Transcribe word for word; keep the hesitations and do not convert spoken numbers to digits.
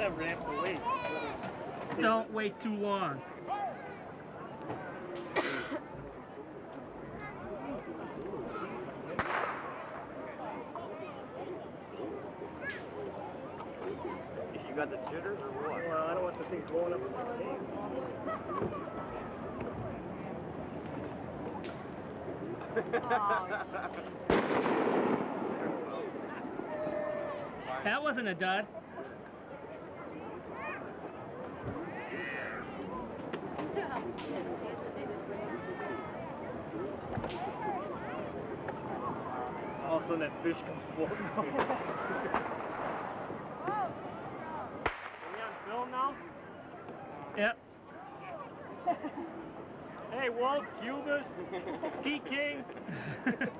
that ramp to wait. Don't wait too long. You got the jitters or what? Well, I don't want the thing blowing up in my face. That wasn't a dud. All of a sudden that fish comes floating up. Are we on film now? Yep. Hey, Walt, Cubas, Ski King.